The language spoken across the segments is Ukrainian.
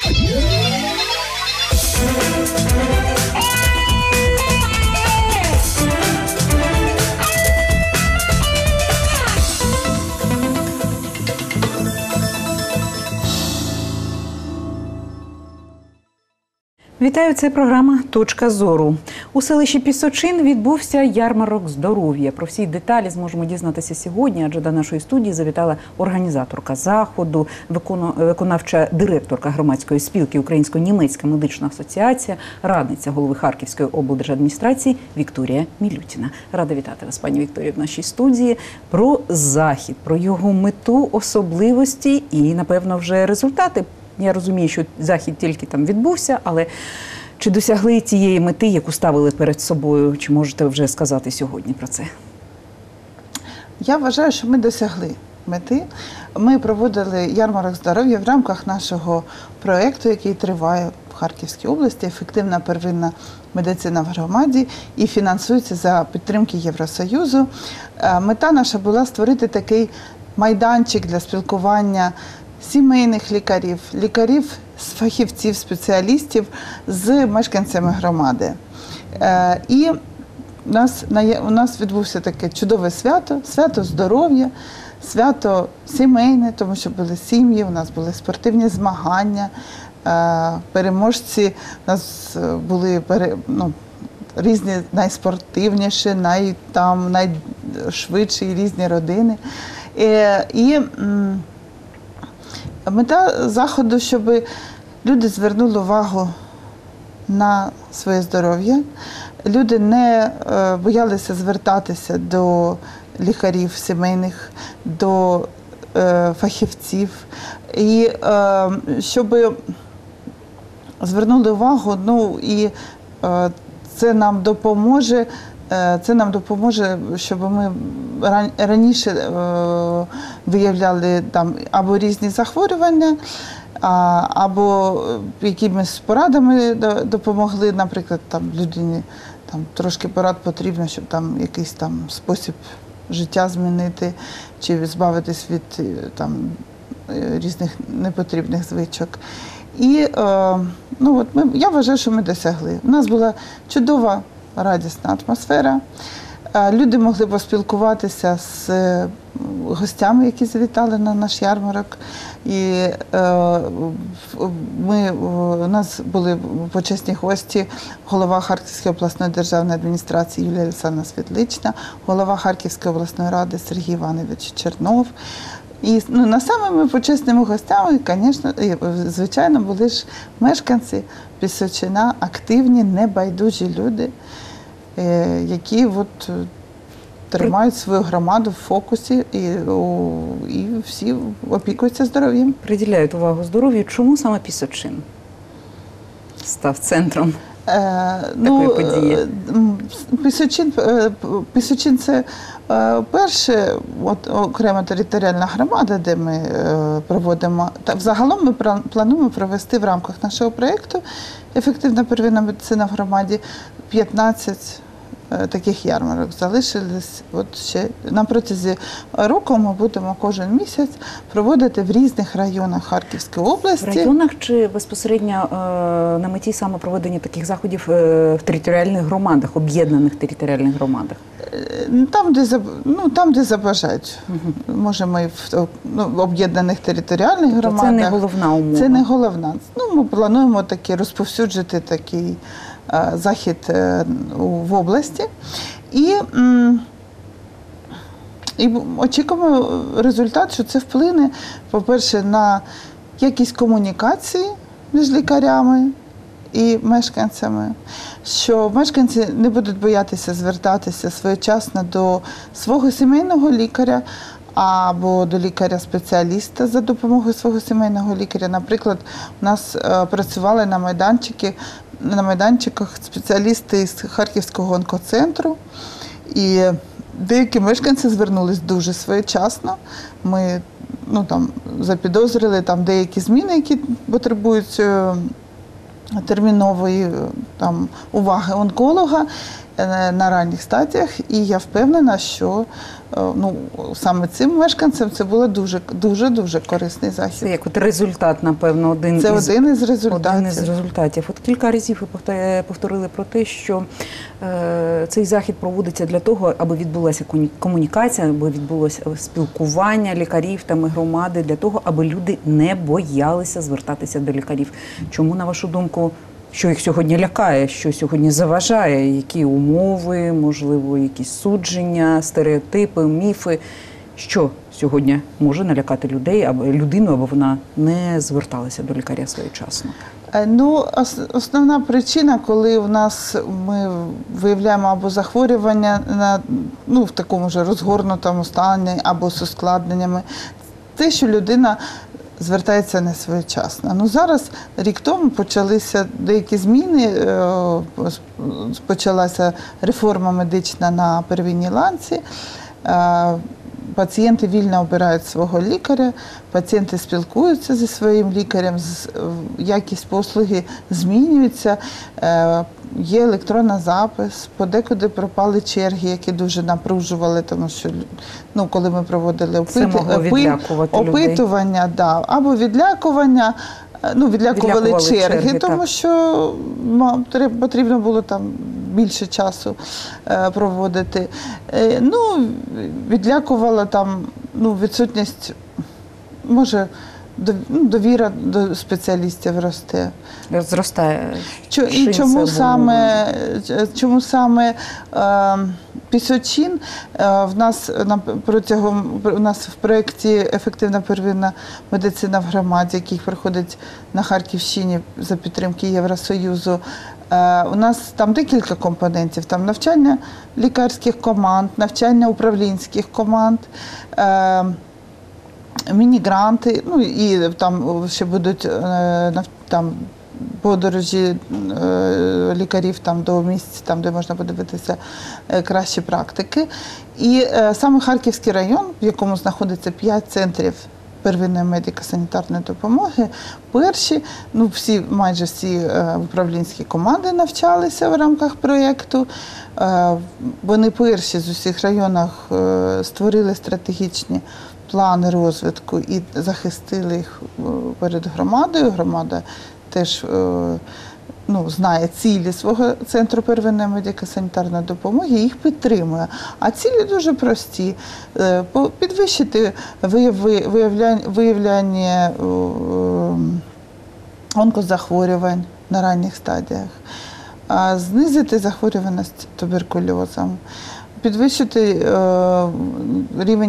Вітаю, це програма «Точка зору». У селищі Пісочин відбувся ярмарок здоров'я. Про всі деталі зможемо дізнатися сьогодні, адже до нашої студії завітала організаторка заходу, виконавча директорка громадської спілки Українсько-німецька медична асоціація, радниця голови Харківської облдержадміністрації Вікторія Мілютіна. Рада вітати вас, пані Вікторія, в нашій студії. Про захід, про його мету, особливості і, напевно, вже результати. Я розумію, що захід тільки там відбувся, але чи досягли тієї мети, яку ставили перед собою? Чи можете вже сказати сьогодні про це? Я вважаю, що ми досягли мети. Ми проводили ярмарок здоров'я в рамках нашого проєкту, який триває в Харківській області, ефективна первинна медицина в громаді і фінансується за підтримки Євросоюзу. Мета наша була створити такий майданчик для спілкування сімейних лікарів, фахівців, спеціалістів з мешканцями громади. І у нас відбувся таке чудове свято, свято здоров'я, свято сімейне, тому що були сім'ї, у нас були спортивні змагання, переможці, у нас були різні найспортивніші, найшвидші різні родини. І мета заходу, щоб люди звернули увагу на своє здоров'я, люди не боялися звертатися до лікарів сімейних, до фахівців. І щоб звернули увагу, і це нам допоможе, щоб ми раніше виявляли там або різні захворювання, або якимись порадами допомогли, наприклад, там людині трошки порад потрібно, щоб там якийсь спосіб життя змінити, чи збавитись від різних непотрібних звичок. І я вважаю, що ми досягли. У нас була чудова, радісна атмосфера. Люди могли поспілкуватися з гостями, які завітали на наш ярмарок. І у нас були почесні гості, голова Харківської обласної державної адміністрації Юлія Олександрівна Світлична, голова Харківської обласної ради Сергій Іванович Чернов. І самими почесними гостями, звичайно, були ж мешканці Пісочина, активні, небайдужі люди, які тримають свою громаду в фокусі і всі опікуються здоров'ям. Приділяють увагу здоров'ю. Чому саме Пісочин став центром такої події? Пісочин – це перша окрема територіальна громада, де ми проводимо. Загалом ми плануємо провести в рамках нашого проєкту «Ефективна первинна медицина в громаді» 15 таких ярмарок. Залишились ще на протязі року. Ми будемо кожен місяць проводити в різних районах Харківської області. В районах чи безпосередньо на меті саме проведення таких заходів в територіальних громадах, об'єднаних територіальних громадах? Там, де забажають. Можемо і в об'єднаних територіальних громадах. Це не головна умова? Це не головна. Ми плануємо розповсюджити такий захід в області. І очікуємо результат, що це вплине, по-перше, на якість комунікації між лікарями і мешканцями, що мешканці не будуть боятися звертатися своєчасно до свого сімейного лікаря або до лікаря-спеціаліста за допомогою свого сімейного лікаря. Наприклад, у нас працювали на майданчиках спеціалісти з Харківського онкоцентру, і деякі мешканці звернулись дуже своєчасно. Ми запідозрили деякі зміни, які потребують термінової уваги онколога. на ранніх стадіях, і я впевнена, що саме цим мешканцям це було дуже корисний захід. Це як результат, напевно, один із результатів. От кілька разів ви повторили про те, що цей захід проводиться для того, аби відбулася комунікація, аби відбулося спілкування лікарів та громади, для того, аби люди не боялися звертатися до лікарів. Чому, на вашу думку, що їх сьогодні лякає, що сьогодні заважає, які умови, можливо, якісь судження, стереотипи, міфи? Що сьогодні може налякати людину, аби вона не зверталася до лікаря своєчасно? Основна причина, коли ми виявляємо або захворювання в такому ж розгорнутому стані, або з ускладненнями, те, що людина звертається не своєчасно. Зараз, рік тому, почалися деякі зміни, почалася реформа медична на первинній ланці. Пацієнти вільно обирають свого лікаря, пацієнти спілкуються зі своїм лікарем, якість послуги змінюється, є електронний запис, подекуди пропали черги, які дуже напружували, тому що коли ми проводили опитування, або відлякування, відлякували черги, тому що потрібно було там більше часу проводити. Відлякувала там відсутність, може, довіра до спеціалістів росте. Зростає. І чому саме Пісочин у нас в проєкті «Ефективна первинна медицина в громаді», який проходить на Харківщині за підтримки Євросоюзу, у нас там декілька компонентів. Там навчання лікарських команд, навчання управлінських команд, міні-гранти, і там ще будуть подорожі лікарів до місць, де можна подивитися кращі практики. І саме Харківський район, в якому знаходиться 5 центрів первинної медико-санітарної допомоги, майже всі управлінські команди навчалися в рамках проєкту. Вони перші з усіх районів створили стратегічні плани розвитку і захистили їх перед громадою. Громада теж знає цілі свого центру первинної медико-санітарної допомоги, їх підтримує. А цілі дуже прості. Підвищити виявляння онкозахворювань на ранніх стадіях, знизити захворюваність туберкульозом, підвищити рівень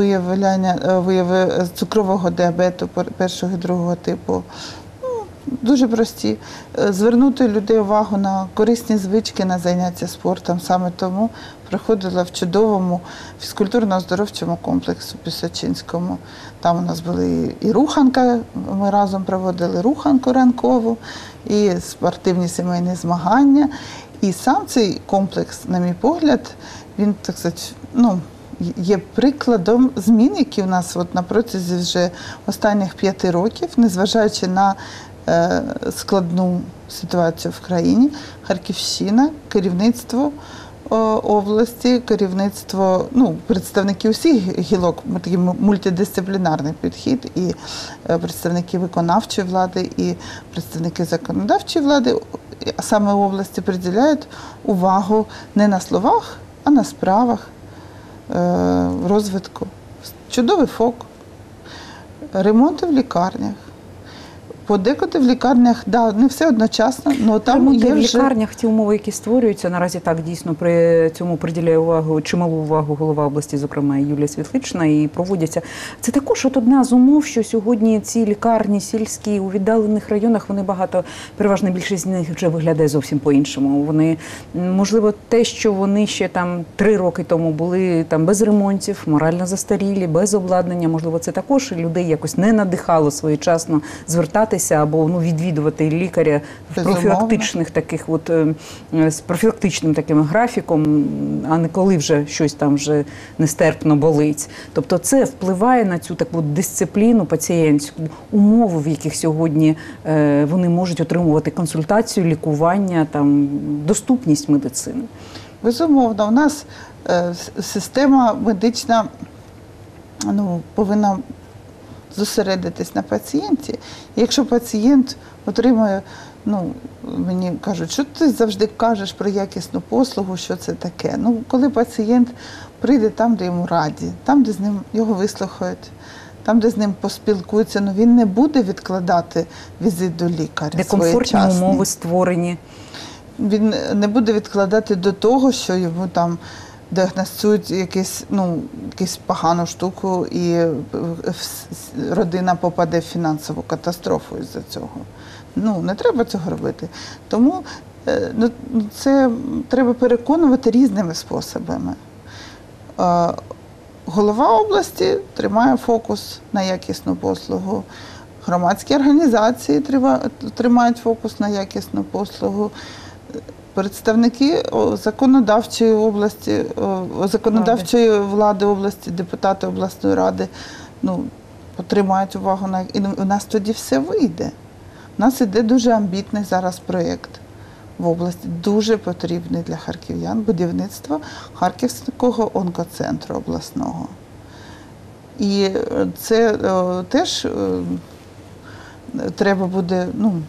виявлення цукрового діабету першого і другого типу. Дуже прості. Звернути людей увагу на корисні звички, на заняття спортом. Саме тому проходила в чудовому фізкультурно-оздоровчому комплексу Пісочинському. Там у нас були і руханка, ми разом проводили руханку ранкову, і спортивні сімейні змагання. І сам цей комплекс, на мій погляд, він, так сказати, є прикладом змін, які у нас на протязі вже останніх 5 років, незважаючи на складну ситуацію в країні, Харківщина, керівництво області, керівництво, представники усіх гілок, такий мультидисциплінарний підхід, і представники виконавчої влади, і представники законодавчої влади, а саме області, приділяють увагу не на словах, а на справах розвитку. Чудовий ФОК, ремонти в лікарнях. Подекуди в лікарнях, не все одночасно, але там є вже... в лікарнях ті умови, які створюються, наразі так дійсно при цьому приділяє чималу увагу голова області, зокрема Юлія Світлична, і проводяться. Це також одна з умов, що сьогодні ці лікарні сільські у віддалених районах, вони переважна більшість з них вже виглядає зовсім по-іншому. Вони, можливо, те, що вони ще 3 роки тому були без ремонтів, морально застарілі, без обладнання, можливо, це також людей якось не надихало своєчасно звертатися або відвідувати лікаря в профілактичних таких з профілактичним таким графіком, а не коли вже щось там вже нестерпно болить. Тобто це впливає на цю таку дисципліну пацієнтську, умови, в яких сьогодні вони можуть отримувати консультацію, лікування, доступність медицини. Безумовно, у нас система медична повинна зосередитись на пацієнті. І якщо пацієнт отримує, мені кажуть, що ти завжди кажеш про якісну послугу, що це таке. Коли пацієнт прийде там, де йому раді, там, де з ним його вислухають, там, де з ним поспілкуються, він не буде відкладати візит до лікаря. Де комфортні умови створені. Він не буде відкладати до того, що йому там діагностують якусь погану штуку і родина попаде в фінансову катастрофу із-за цього. Не треба цього робити. Тому це треба переконувати різними способами. Голова області тримає фокус на якісну послугу, громадські організації тримають фокус на якісну послугу, представники законодавчої області, законодавчої влади області, депутати обласної ради потримають увагу і у нас тоді все вийде. У нас іде дуже амбітний зараз проєкт в області, дуже потрібний для харків'ян, будівництво Харківського онкоцентру обласного. І це теж треба буде,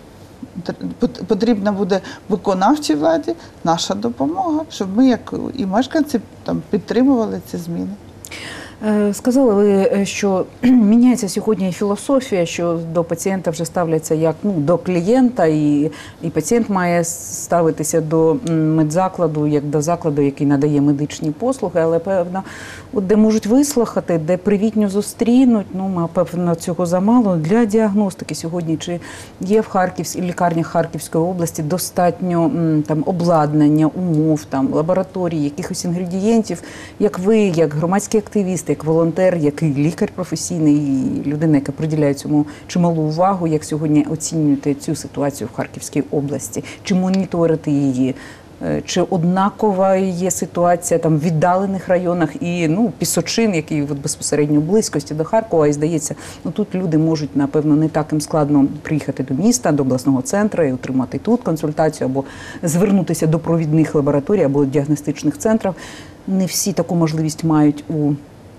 потрібна буде виконавчій владі наша допомога, щоб ми, як і мешканці, підтримували ці зміни. Сказали ви, що міняється сьогодні і філософія, що до пацієнта вже ставляться як до клієнта, і пацієнт має ставитися до медзакладу як до закладу, який надає медичні послуги, але, певно, де можуть вислухати, де привітньо зустрінуть, певно, цього замало для діагностики сьогодні. Чи є в лікарнях Харківської області достатньо обладнання, умов, лабораторій, якихось інгредієнтів, як ви, як громадський активіст, як волонтер, як і лікар професійний, і людина, яка приділяє цьому чималу увагу, як сьогодні оцінюєте цю ситуацію в Харківській області? Чи моніторите її? Чи однакова є ситуація в віддалених районах і Пісочин, який безпосередньо в близькості до Харкова, і здається, тут люди можуть, напевно, не так їм складно приїхати до міста, до обласного центру і отримати тут консультацію, або звернутися до провідних лабораторій, або діагностичних центрів. Не всі таку можливість мають у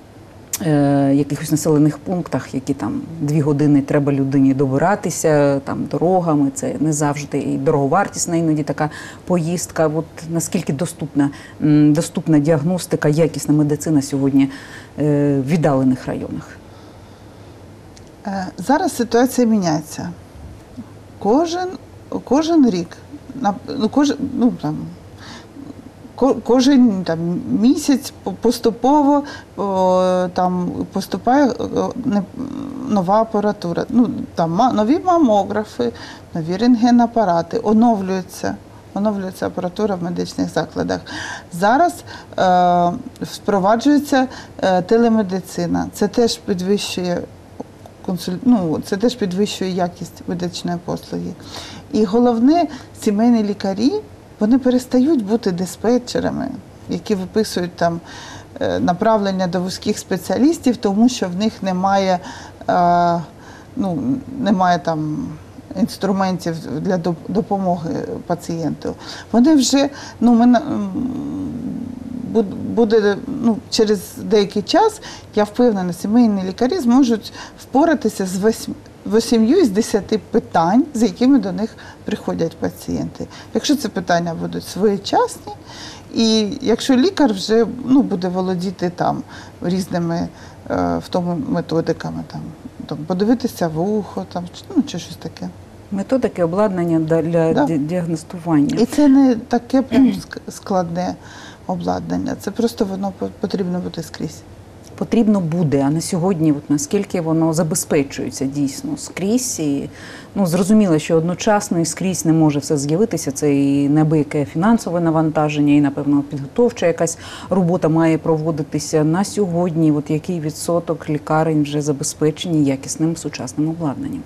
якихось населених пунктах, які 2 години треба людині добиратися дорогами, це не завжди і дороговартісна іноді така поїздка. Наскільки доступна діагностика, якісна медицина сьогодні в віддалених районах? Зараз ситуація міняється. Кожен рік, кожен місяць поступово поступає нова апаратура. Нові мамографи, нові рентгенапарати, оновлюється апаратура в медичних закладах. Зараз впроваджується телемедицина. Це теж підвищує якість медичної послуги. І головне, сімейні лікарі, вони перестають бути диспетчерами, які виписують направлення до вузьких спеціалістів, тому що в них немає інструментів для допомоги пацієнту. Вони вже, через деякий час, я впевнена, сімейні лікарі зможуть впоратися з 8 із 10 питань, з якими до них приходять пацієнти. Якщо ці питання будуть своєчасні, і якщо лікар вже буде володіти різними методиками, подивитися вухо, чи щось таке. Методики, обладнання для діагностування. І це не таке прям складне обладнання, це просто воно потрібно бути скрізь. Потрібно буде, а на сьогодні наскільки воно забезпечується дійсно скрізь. І, зрозуміло, що одночасно і скрізь не може все з'явитися. Це і неабияке фінансове навантаження, і, напевно, підготовча якась робота має проводитися. На сьогодні який відсоток лікарень вже забезпечені якісним сучасним обладнанням?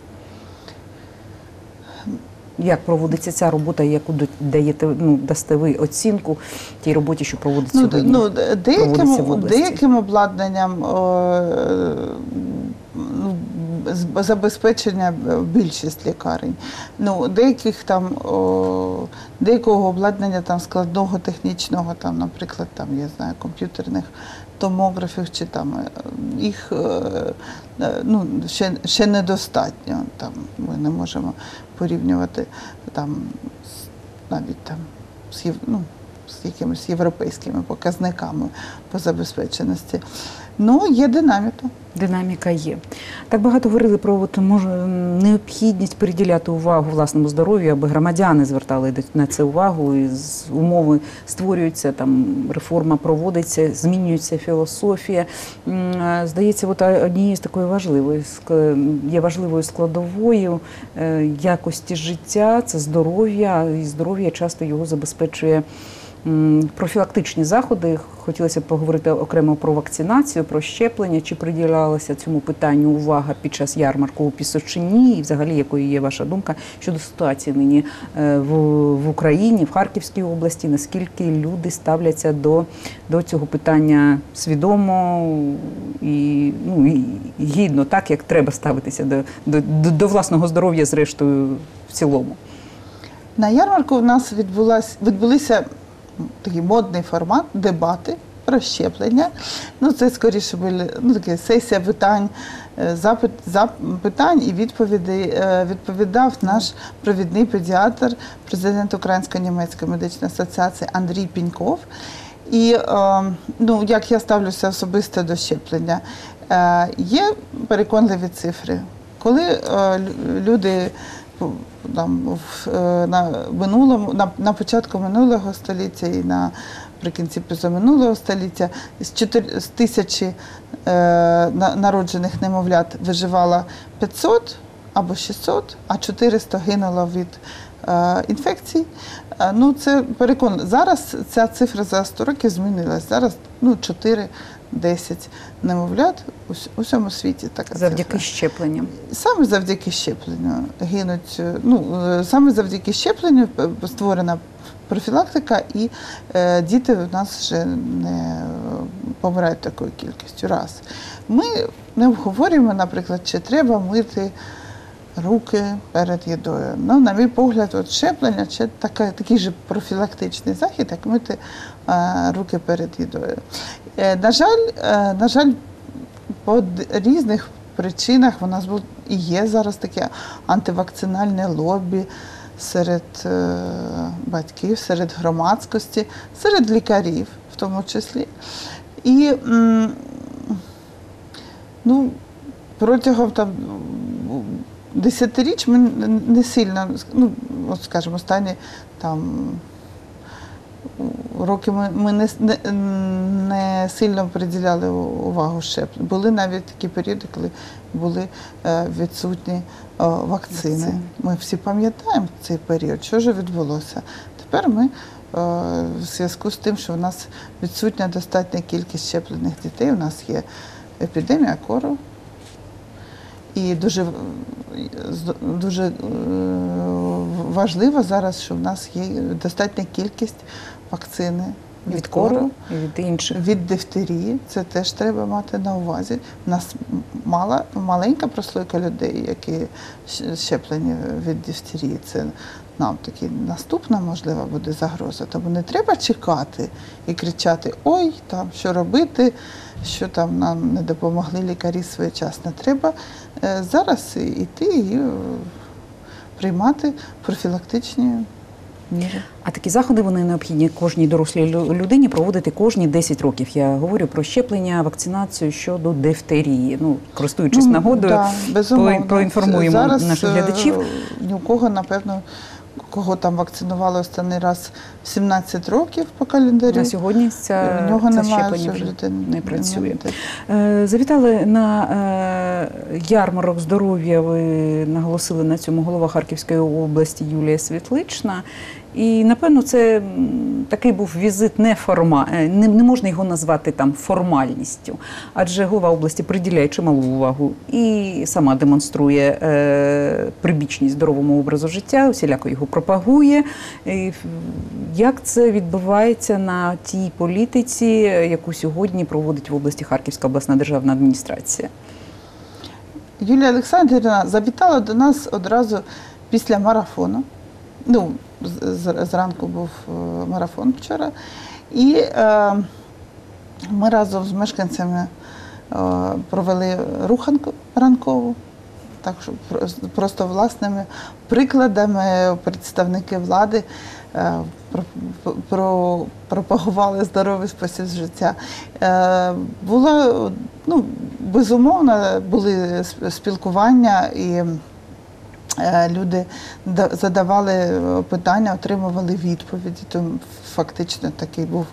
Як проводиться ця робота, яку дасте ви оцінку тій роботі, що проводиться сьогодні? Деяким обладнанням забезпечення більшість лікарень. Ну, деякого обладнання там складного технічного, там, наприклад, там, я знаю, комп'ютерних томографів, чи там їх ну, ще недостатньо. Там ми не можемо порівнювати там навіть там з якимись європейськими показниками по забезпеченості. Ну, є динаміка. Динаміка є. Так багато говорили про необхідність приділяти увагу власному здоров'ю, аби громадяни звертали на це увагу, і умови створюються, там реформа проводиться, змінюється філософія. Здається, от однією з такої важливою складовою якості життя – це здоров'я, і здоров'я часто його забезпечує профілактичні заходи. Хотілося б поговорити окремо про вакцинацію, про щеплення. Чи приділялася цьому питанню увага під час ярмарку у Пісочині? І взагалі, якою є ваша думка щодо ситуації нині в Україні, в Харківській області? Наскільки люди ставляться до цього питання свідомо і гідно, так, як треба ставитися до власного здоров'я, зрештою, в цілому? На ярмарку у нас відбулися такий модний формат, дебати про щеплення. Ну, це скоріше були така сесія питань, питань і відповідей. Відповідав наш провідний педіатр, президент Українсько-німецької медичної асоціації Андрій Піньков. І, як я ставлюся особисто до щеплення, є переконливі цифри. Коли люди на початку минулого століття і наприкінці позаминулого століття з 1000 народжених немовлят виживало 500 або 600, а 400 гинуло від інфекцій. Ну, це переконливо. Зараз ця цифра за 100 років змінилась. Зараз 4-10 немовлят у всьому світі. Така завдяки цифра. Щепленням. Саме завдяки щепленню гинуть. Саме завдяки щепленню створена профілактика, і діти в нас вже не помирають такою кількістю. Раз. Ми не обговорюємо, наприклад, чи треба мити руки перед їдою. Ну, на мій погляд, щеплення – це такий же профілактичний захід, як мити руки перед їдою. На жаль, по різних причинах у нас і є зараз таке антивакцинальне лобі серед батьків, серед громадськості, серед лікарів в тому числі. І протягом десятиріч ми не сильно, скажімо, останні роки ми не сильно приділяли увагу щепленню. Були навіть такі періоди, коли були відсутні вакцини. Ми всі пам'ятаємо цей період, що ж відбулося. Тепер ми в зв'язку з тим, що у нас відсутня достатня кількість щеплених дітей, у нас є епідемія кору. І дуже важливо зараз, що в нас є достатня кількість вакцини від кору, від інших. Від дифтерії. Це теж треба мати на увазі. У нас маленька прослойка людей, які щеплені від дифтерії. Це нам таки наступна, можливо, буде загроза. Тому не треба чекати і кричати: ой, там, що робити, що там нам не допомогли лікарі своєчасно. Треба зараз йти і приймати профілактичні міри. А такі заходи, вони необхідні кожній дорослій людині проводити кожні 10 років. Я говорю про щеплення, вакцинацію щодо дифтерії. Користуючись нагодою, проінформуємо зараз наших глядачів. Ні у кого, напевно, кого там вакцинували останній раз в 17 років по календарю. На сьогодні це щеплення вже не працює. Завітали на ярмарок здоров'я, ви наголосили на цьому, голова Харківської області Юлія Світлична. І, напевно, це такий був візит не можна його назвати формальністю, адже голова області приділяє чималу увагу і сама демонструє прибічність здоровому образу життя, усіляко його пропагує. І як це відбувається на тій політиці, яку сьогодні проводить в області Харківська обласна державна адміністрація? Юлія Олександрівна завітала до нас одразу після марафону. Ну, зранку був марафон вчора. І ми разом з мешканцями провели руханку ранкову. Так що просто власними прикладами представники влади пропагували здоровий спосіб життя. Було, ну, безумовно, були спілкування і люди задавали питання, отримували відповіді. Тому фактично такий був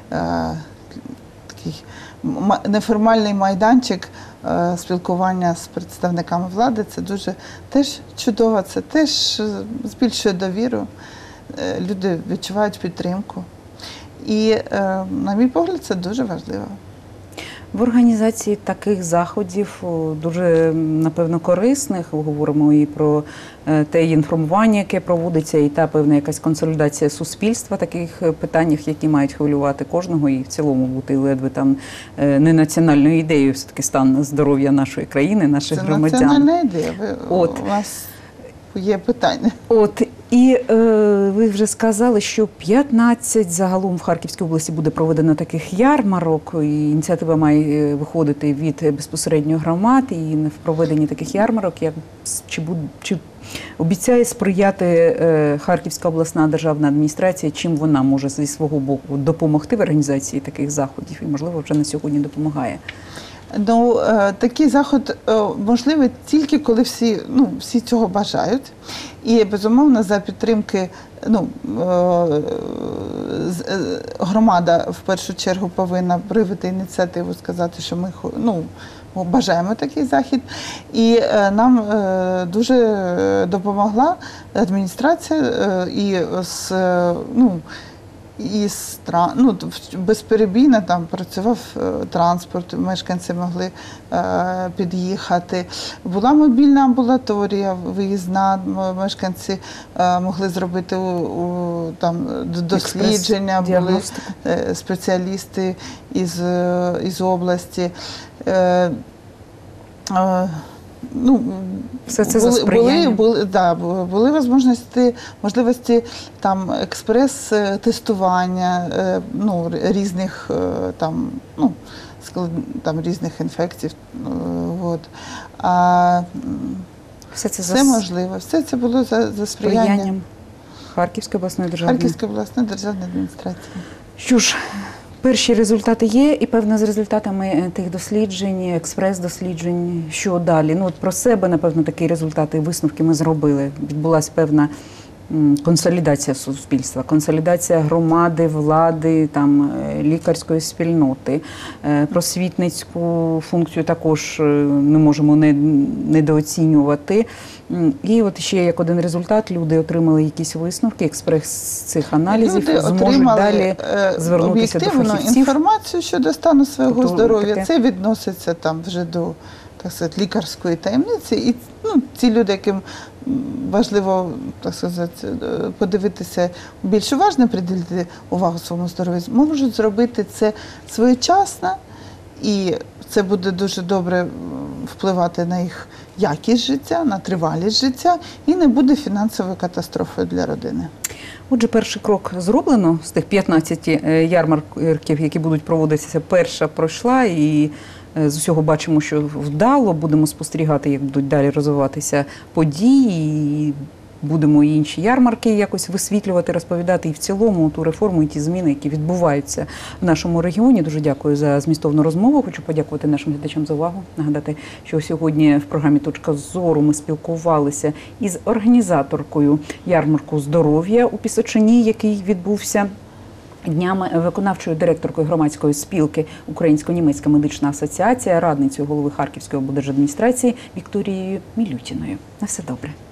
такий неформальний майданчик спілкування з представниками влади. Це дуже теж чудово, це теж збільшує довіру. Люди відчувають підтримку. І, на мій погляд, це дуже важливо. В організації таких заходів дуже, напевно, корисних, говоримо і про те інформування, яке проводиться, і та певна якась консолідація суспільства в таких питаннях, які мають хвилювати кожного і в цілому бути ледве там не національною ідеєю, все-таки стан здоров'я нашої країни, наших громадян. Це національна ідея. У вас є питання. І ви вже сказали, що 15 загалом в Харківській області буде проведено таких ярмарок. І ініціатива має виходити від безпосередньо громад. І в проведенні таких ярмарок чи обіцяє сприяти Харківська обласна державна адміністрація, чим вона може зі свого боку допомогти в організації таких заходів і, можливо, вже на сьогодні допомагає? Ну, такий заход можливий тільки коли всі цього бажають. І, безумовно, за підтримки, громада в першу чергу повинна проявити ініціативу, сказати, що ми бажаємо такий захід. І нам дуже допомогла адміністрація безперебійно там працював транспорт, мешканці могли під'їхати. Була мобільна амбулаторія виїзна, мешканці могли зробити там дослідження, були спеціалісти із області. Все це за сприяння? Були можливості там експрес-тестування різних різних інфекцій. Все можливо. Все це було за сприянням Харківської обласної державної адміністрації. Що ж, перші результати є, і, певно, з результатами тих досліджень, експрес-досліджень, що далі? Про себе, напевно, такі результати і висновки ми зробили. Відбулася певна консолідація суспільства, консолідація громади, влади, там, лікарської спільноти. Просвітницьку функцію також не можемо недооцінювати. І от ще як один результат, люди отримали якісь висновки, експрес цих аналізів, люди зможуть далі звернутися до фахівців. Об'єктивну інформацію щодо стану свого здоров'я. Це відноситься там вже до, так сказати, лікарської таємниці. І ці люди, яким важливо, так сказати, подивитися більш уважно, приділити увагу своєму здоров'ю, можуть зробити це своєчасно, і це буде дуже добре впливати на їх якість життя, на тривалість життя, і не буде фінансовою катастрофою для родини. Отже, перший крок зроблено з тих 15 ярмарків, які будуть проводитися. Перша пройшла, і з усього бачимо, що вдало. Будемо спостерігати, як будуть далі розвиватися події. І будемо і інші ярмарки якось висвітлювати, розповідати і в цілому ту реформу, і ті зміни, які відбуваються в нашому регіоні. Дуже дякую за змістовну розмову. Хочу подякувати нашим глядачам за увагу. Нагадати, що сьогодні в програмі «Точка зору» ми спілкувалися із організаторкою ярмарку здоров'я у Пісочині, який відбувся днями, виконавчою директоркою громадської спілки Українсько-німецька медична асоціація, радницею голови Харківської облдержадміністрації Вікторією Мілютіною. На все добре.